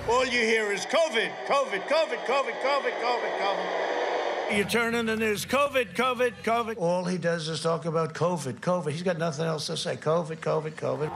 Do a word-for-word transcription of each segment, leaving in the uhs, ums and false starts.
all you hear is COVID, COVID, COVID, COVID, COVID, COVID, COVID. You turn on the news, COVID, COVID, COVID. All he does is talk about COVID, COVID. He's got nothing else to say. COVID, COVID, COVID.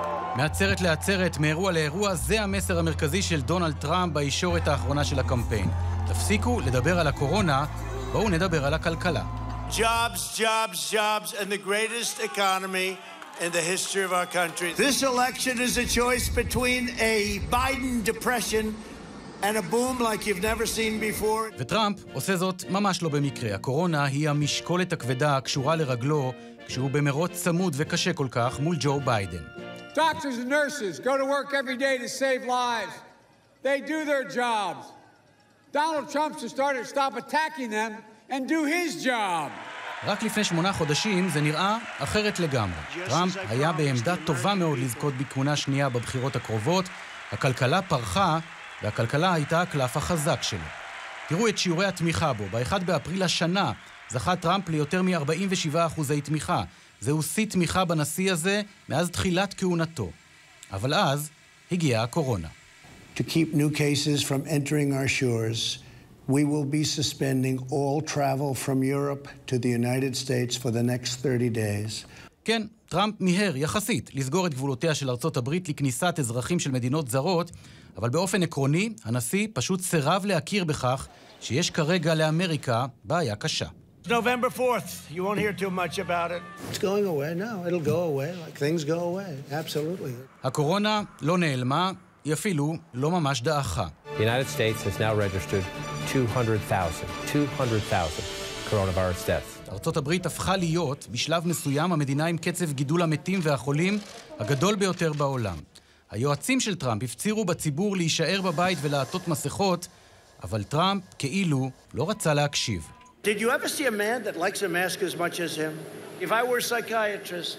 מעצרת לעצרת, מאירוע לאירוע, זה המסר המרכזי של דונלד טראמפ בישורת האחרונה של הקמפיין. תפסיקו לדבר על הקורונה, בואו נדבר על הכלכלה. Jobs, jobs, jobs, and the greatest economy in the history of our country. This election is a choice between a Biden depression and a boom like you've never seen before. וטראמפ עושה זאת ממש לא במקרה. הקורונה היא המשקולת הכבדה הקשורה לרגלו כשהוא במרוץ צמוד וקשה כל כך מול ג'ו ביידן. Doctors and nurses go to work every day to save lives. They do their jobs. Donald Trump should start to stop attacking them and do his job. רק לפני שמונה חודשים זה נראה אחרת לגמרי. טראמפ היה בעמדה טובה מאוד לזכות בכהונה שנייה בבחירות הקרובות, הכלכלה פרחה והכלכלה הייתה הקלף החזק שלו. תראו את שיעורי התמיכה בו. ב-אחד באפריל השנה זכה טראמפ ליותר מ-ארבעים ושבעה אחוזי תמיכה. זהו שיא תמיכה בנשיא הזה מאז תחילת כהונתו. אבל אז הגיעה הקורונה. To keep new cases from entering our shores, we will be suspending all travel from Europe to the United States for the next thirty days. כן, טראמפ מיהר יחסית לסגור את גבולותיה של ארצות הברית לכניסת אזרחים של מדינות זרות, אבל באופן עקרוני, הנשיא פשוט סירב להכיר בכך שיש כרגע לאמריקה בעיה קשה. November fourth. You won't hear too much about it. It's going away now. It'll go away like things go away. Absolutely. הקורונה לא נעלמה, היא אפילו לא ממש דעכה. The United States has now registered two hundred thousand, two hundred thousand coronavirus deaths. ארצות הברית הפכה להיות בשלב מסוים המדינה עם קצב גידול המתים והחולים הגדול ביותר בעולם. היועצים של טראמפ הפצירו בציבור להישאר בבית ולעטות מסכות, אבל טראמפ כאילו לא רצה להקשיב. Did you ever see a man that likes a mask as much as him? If I were a psychiatrist,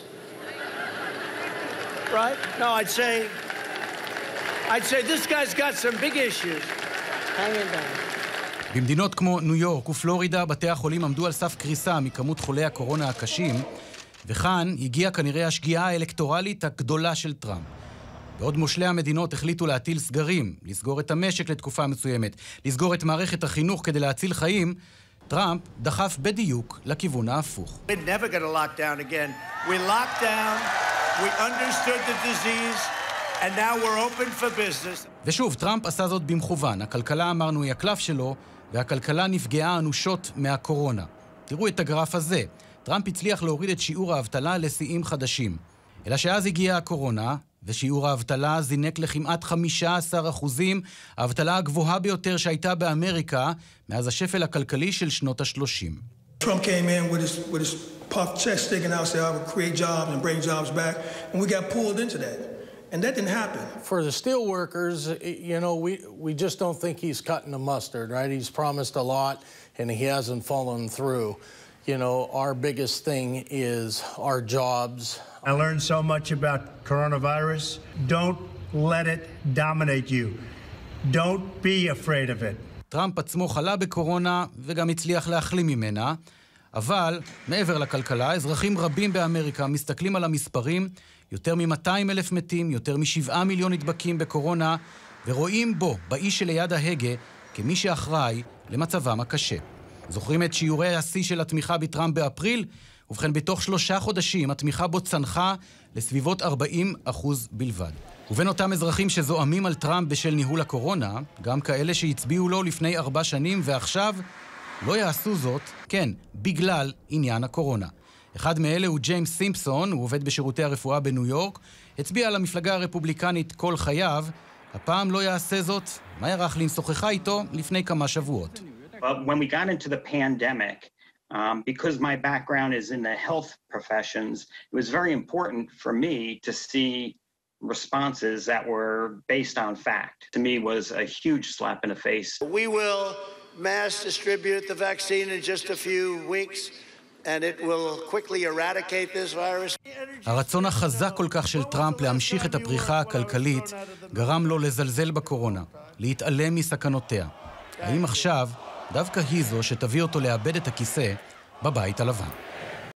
right? No, I'd say, I'd say this guy's got some big issues. Hanging down. במדינות כמו ניו יורק ופלורידה, בתי החולים עמדו על סף קריסה מכמות חולי הקורונה הקשים, וכאן הגיעה כנראה השגיאה האלקטורלית הגדולה של טראמפ. בעוד מושלי המדינות החליטו להטיל סגרים, לסגור את המשק לתקופה מסוימת, לסגור את מערכת החינוך כדי להציל חיים, טראמפ דחף בדיוק לכיוון ההפוך. We're never going to lock down again. We locked down, we understood the disease, and now we're open for business. ושוב, טראמפ עשה זאת במכוון. הכלכלה, אמרנו, היא הקלף שלו, והכלכלה נפגעה אנושות מהקורונה. תראו את הגרף הזה. טראמפ הצליח להוריד את שיעור האבטלה לשיאים חדשים. אלא שאז הגיעה הקורונה, ושיעור האבטלה זינק לכמעט חמישה עשר אחוזים, האבטלה הגבוהה ביותר שהייתה באמריקה מאז השפל הכלכלי של שנות ה-שלושים. Trump came in with his, with his puff chest sticking out, said I would create jobs and bring jobs back, and we got pulled into that. And that didn't happen. For the steel workers, you know, we, we just don't think he's cutting the mustard, right? He's promised a lot, and he hasn't followed through. You know, our biggest thing is our jobs. I learned so much about coronavirus. Don't let it dominate you. Don't be afraid of it. טראמפ עצמו חלה בקורונה וגם הצליח להחלים ממנה, אבל מעבר לכלכלה, אזרחים רבים באמריקה מסתכלים על המספרים, יותר מ-מאתיים אלף מתים, יותר מ-שבעה מיליון נדבקים בקורונה, ורואים בו, באיש שליד ההגה, כמי שאחראי למצבם הקשה. זוכרים את שיעורי השיא של התמיכה בטראמפ באפריל? ובכן, בתוך שלושה חודשים התמיכה בו צנחה לסביבות ארבעים אחוז בלבד. ובין אותם אזרחים שזועמים על טראמפ בשל ניהול הקורונה, גם כאלה שהצביעו לו לפני ארבע שנים ועכשיו לא יעשו זאת, כן, בגלל עניין הקורונה. אחד מאלה הוא ג'יימס סימפסון, הוא עובד בשירותי הרפואה בניו יורק, הצביע על המפלגה הרפובליקנית כל חייו, הפעם לא יעשה זאת, מאיה רכלין שוחחה איתו לפני כמה שבועות. But when we got into the pandemic, um, because my background is in the health professions, it was very important for me to see responses that were based on fact. To me, was a huge slap in the face. We will mass distribute the vaccine in just a few weeks, and it will quickly eradicate this virus. הרצון החזק כל כך של טראמפ להמשיך את הפריחה הכלכלית גרם לו לזלזל בקורונה, להתעלם מסכנותיה. האם עכשיו דווקא היא זו שתביא אותו לאבד את הכיסא בבית הלבן?